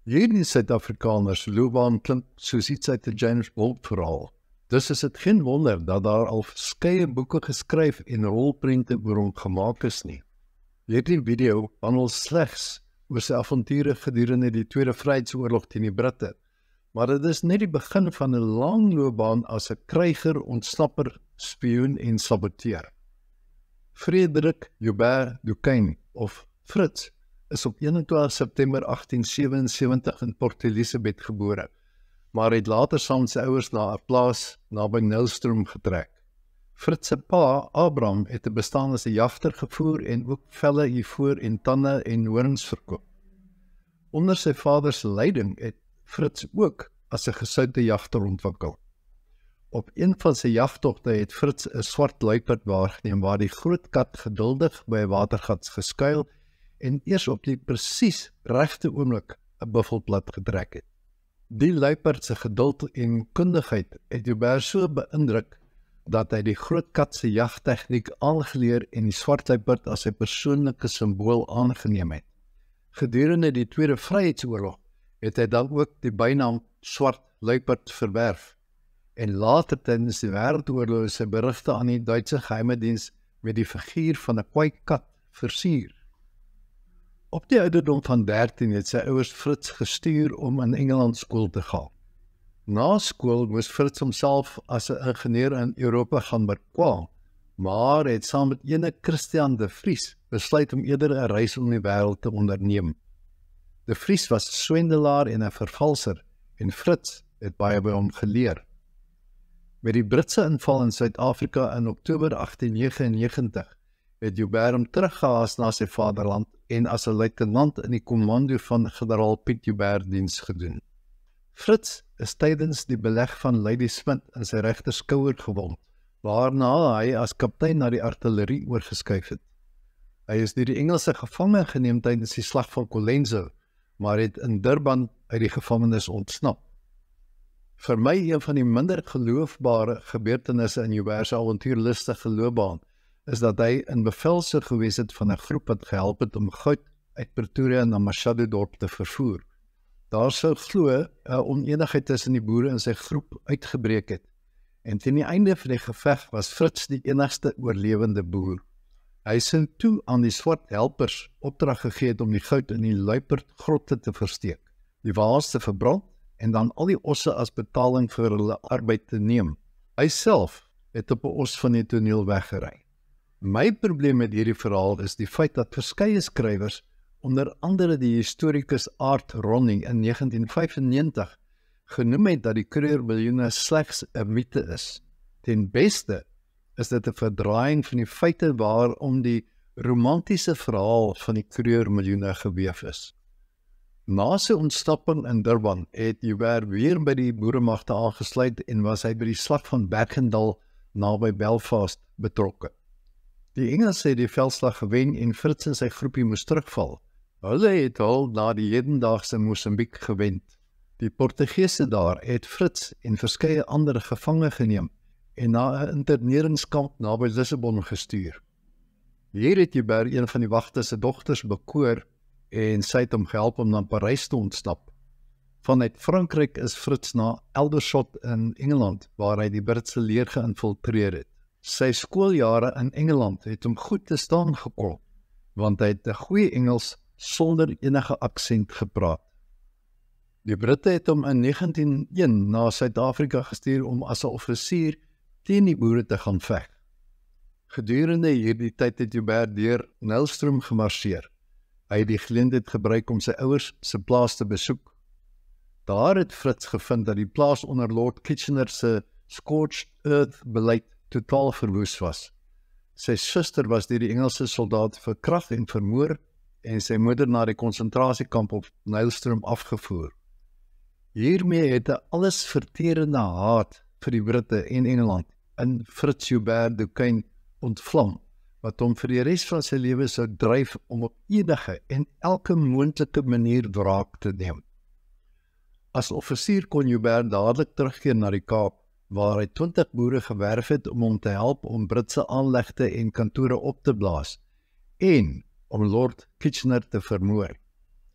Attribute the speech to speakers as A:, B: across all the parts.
A: Hierdie Suid-Afrikaner se loopbaan klink soos iets uit 'n James Bond-verhaal. Dus is dit geen wonder dat daar al verskeie boeke geskryf en rolprente oor hom gemaak is nie. Hierdie video handel slegs oor sy avonture gedurende die tweede Vryheidsoorlog teen die Britte, maar dit is net die begin van 'n lang loopbaan as 'n kryger, ontsnapper, spioen en saboteur. Fritz Joubert Duquesne, of Fritz, is op 21 September 1877 in Port Elizabeth gebore, maar het later saam met sy ouers na 'n plaas naby Nylstroom getrek. Fritz se pa, Abraham, het 'n bestaan as 'n jagter gevoer en ook velle, ivoor en tande en horings verkoop. Onder sy vader se leiding het Fritz ook as 'n gesoute jagter ontwikkel. Op een van sy jagtogte het Fritz 'n swart luiperd waargeneem waar die groot kat geduldig by 'n watergat geskuil en eers op die presies regte oomblik 'n buffelplat getrek het. Die luiperd se geduld en kundigheid het Joubert so beïndruk dat hy die groot kat se jagtegniek aangeleer en die swart luiperd as sy persoonlike simbool aangeneem het. Gedurende die tweede Vryheidsoorlog het hy dan ook die bynaam Swart Luiperd verwerf en later tydens die wêreldoorlog sy berigte aan die Duitse geheime diens met die figuur van 'n kwai kat versier. Op die ouderdom van 13 het sy ouers Fritz gestuur om in Engeland skool te gaan. Na skool moes Fritz homself as 'n ingenieur in Europa gaan bekwam, maar het saam met ene Christian de Vries besluit om eerder 'n reis om die wêreld te onderneem. De Vries was 'n swendelaar en 'n vervalser en Fritz het baie by hom geleer. Met die Britse inval in Suid-Afrika in Oktober 1899 het Joubert hom teruggehaas na sy vaderland en as 'n luitenant in die kommando van generaal Piet Joubert diens gedoen. Fritz is tydens die beleg van Ladysmith in sy regterskouer gewond, waarna hy as kaptein na die artillerie oorgeskuif het. Hy is deur die Engelse gevange geneem tydens die slag van Colenso, maar het in Durban uit die gevangenis ontsnap. Vir my een van die minder geloofbare gebeurtenisse in Joubert se avontuurlustige loopbaan is dat hy in bevel sou gewees het van 'n groep wat gehelp het om goud uit Pretoria na Machadodorp te vervoer. Daar sou glo 'n onenigheid tussen die boere in sy groep uitgebreek het, en teen die einde van die geveg was Fritz die enigste oorlewende boer. Hy sou toe aan die swart helpers opdrag gegee het om die goud in die luiperd grotte te versteek, die waas te verbrand en dan al die osse as betaling vir hulle arbeid te neem. Hy self het op 'n os van die toneel weggery. My probleem met hierdie verhaal is die feit dat verskeie skrywers, onder andere die historikus Art Ronnie in 1995, genoem het dat die kreurmiljoene slegs 'n mite is. Ten beste is dit 'n verdraaiing van die feite waarom die romantiese verhaal van die kreurmiljoene geweef is. Na sy ontsnapping in Durban het Joubert weer by die boeremagte aangesluit en was hy by die slag van Verkenner naby Belfast betrokke. Die Engelse het die veldslag gewen en Fritz en sy groepie moes terugval. Hulle het al na die hedendaagse Mosambiek gewend. Die Portugese daar het Fritz en verskeie ander gevange geneem en na 'n interneringskamp naby Lissabon gestuur. Hier het Joubert een van die wagte se dogters bekoor en sy het hom gehelp om na Parys te ontsnap. Vanuit Frankryk is Fritz na Aldershot in Engeland, waar hy die Britse leer geïnfiltreer het. Sy skooljare in Engeland het hom goed te staan gekom, want hy het 'n goeie Engels sonder enige aksent gepraat. Die Britte het hom in 1901 na Suid-Afrika gestuur om as 'n offisier teen die boere te gaan veg. Gedurende hierdie tyd het Joubert deur Nylstroom gemarseer. Hy het die geleentheid gebruik om sy ouers se plaas te besoek. Daar het Fritz gevind dat die plaas onder Lord Kitchener se scorched earth beleid totaal verwoes was. Sy suster was deur die Engelse soldaat verkragt en vermoor en sy moeder na die konsentrasiekamp op Nylstroom afgevoer. Hiermee het 'n allesverterende haat vir die Britte en Engeland in Fritz Joubert Duquesne ontvlam, wat hom vir die res van sy lewe sou dryf om op enige en elke moontlike manier wraak te neem. As offisier kon Joubert dadelik terugkeer na die Kaap, waar hy 20 boere gewerf het om hom te help om Britse aanlegte en kantore op te blaas, en om Lord Kitchener te vermoor.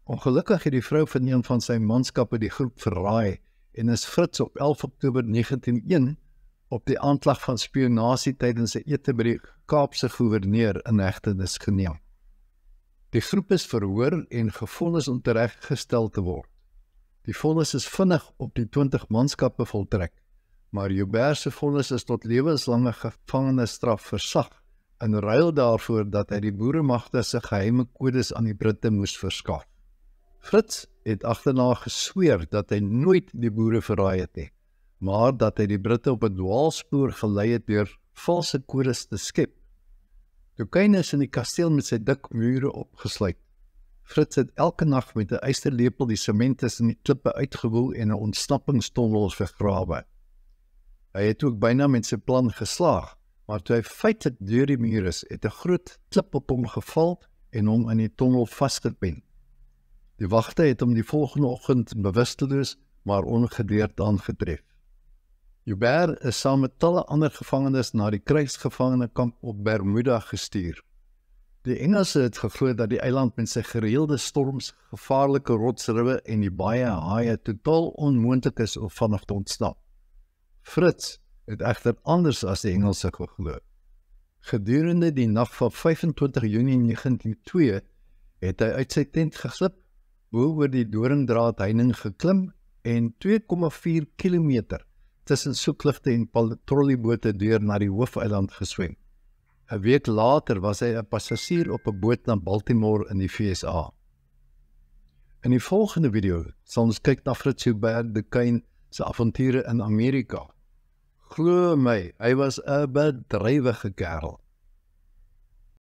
A: Ongelukkig het die vrou van een van sy manskappe die groep verraai en is Fritz op 11 Oktober 1901 op die aanklag van spionasie tydens 'n ete by die Kaapse goewerneur in hegtenis geneem. Die groep is verhoor en gevonnis om tereggestel te word. Die vonnis is vinnig op die 20 manskappe voltrek, maar Joubert se vonnis is tot lewenslange gevangenisstraf versag in ruil daarvoor dat hy die boeremagte se geheime kodes aan die Britte moes verskaf. Fritz het agterna gesweer dat hy nooit die boere verraai het nie, maar dat hy die Britte op 'n dwaalspoor gelei het deur valse kodes te skep. Duquesne is in die kasteel met sy dik mure opgesluit. Fritz het elke nag met 'n ysterlepel die sement tussen die klippe uitgewoel en 'n ontsnappingstonnel vergrawe. Hy het ook byna met sy plan geslaag, maar toe hy feitelik deur die muur is, het 'n groot klip op hom geval en hom in die tonnel vasgepen. Die wagte het hom die volgende oggend bewusteloos, maar ongedeerd aangetref. Joubert is saam met talle ander gevangenes na die krygsgevangenekamp op Bermuda gestuur. Die Engelse het geglo dat die eiland met sy gereelde storms, gevaarlike rotsriwe en die baie haie totaal onmoontlik is om vanaf te ontsnap. Fritz het egter anders as die Engelse geglo. Gedurende die nag van 25 Junie 1902 het hy uit sy tent geglip, bo oor die doringdraad heining geklim en 2,4 kilometer tussen soekligte en patrolliebote deur na die hoofeiland geswem. 'n week later was hy 'n passasier op 'n boot na Baltimore in die VSA. In die volgende video sal ons kyk na Fritz Joubert Duquesne se avonture in Amerika. Glo my, hy was 'n bedrywige kerel.